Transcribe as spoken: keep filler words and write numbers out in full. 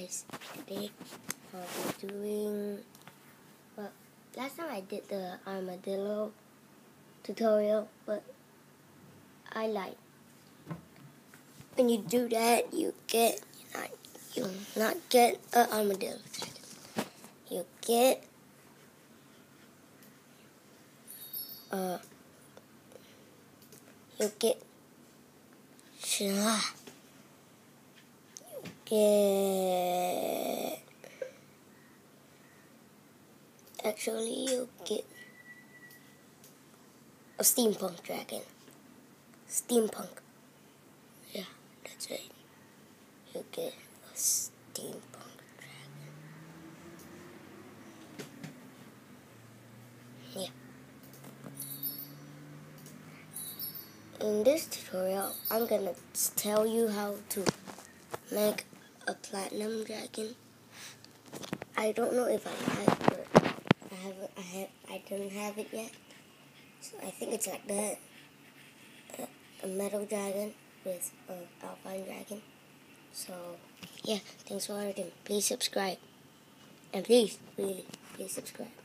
guys, today I'll be doing, well, last time I did the armadillo tutorial, but I like, when you do that, you get, not, you not get an armadillo, you get, uh, you get, you get, actually you get a steampunk dragon. Steampunk. Yeah, that's right. You get a steampunk dragon. Yeah. In this tutorial, I'm gonna tell you how to make a platinum dragon. I don't know if I have it, or I haven't. I have. I don't have it yet. So I think it's like that. A, a metal dragon with an alpine dragon. So yeah, thanks for watching. Please subscribe, and please, really, please subscribe.